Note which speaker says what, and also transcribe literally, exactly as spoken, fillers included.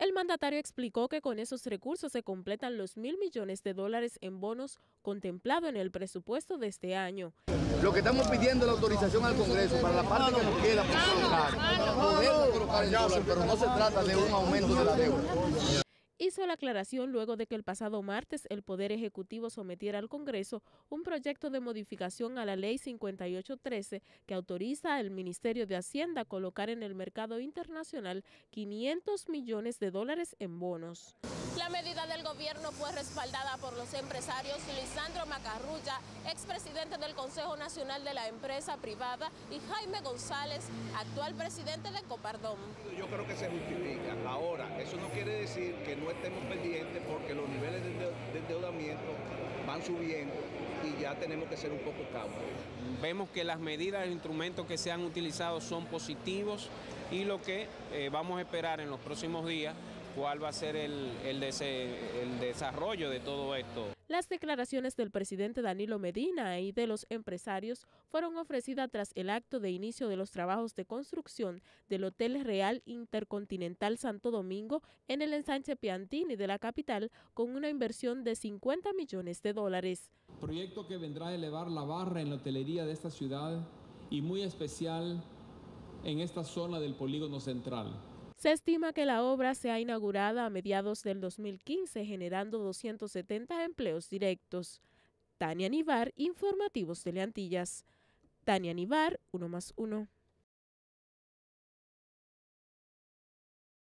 Speaker 1: El mandatario explicó que con esos recursos se completan los mil millones de dólares en bonos contemplado en el presupuesto de este año.
Speaker 2: Lo que estamos pidiendo es la autorización al Congreso para la parte que nos queda por colocar. Podemos colocar el dólar, pero no se trata de un aumento de la deuda.
Speaker 1: Hizo la aclaración luego de que el pasado martes el Poder Ejecutivo sometiera al Congreso un proyecto de modificación a la Ley cincuenta y ocho trece que autoriza al Ministerio de Hacienda a colocar en el mercado internacional quinientos millones de dólares en bonos.
Speaker 3: La medida del gobierno fue respaldada por los empresarios Lisandro Macarrulla, expresidente del Consejo Nacional de la Empresa Privada, y Jaime González, actual presidente de Copardón.
Speaker 4: Yo creo que se justifica. Ahora, eso no quiere decir que no estemos pendientes porque los niveles de endeudamiento van subiendo y ya tenemos que ser un poco cautos.
Speaker 5: Vemos que las medidas e instrumentos que se han utilizado son positivos y lo que eh, vamos a esperar en los próximos días cuál va a ser el, el, dese, el desarrollo de todo esto.
Speaker 1: Las declaraciones del presidente Danilo Medina y de los empresarios fueron ofrecidas tras el acto de inicio de los trabajos de construcción del Hotel Real Intercontinental Santo Domingo en el ensanche Piantini de la capital con una inversión de cincuenta millones de dólares.
Speaker 6: Proyecto que vendrá a elevar la barra en la hotelería de esta ciudad y muy especial en esta zona del polígono central.
Speaker 1: Se estima que la obra sea inaugurada a mediados del dos mil quince, generando doscientos setenta empleos directos. Tania Nivar, Informativos Teleantillas. Tania Nivar, uno más uno.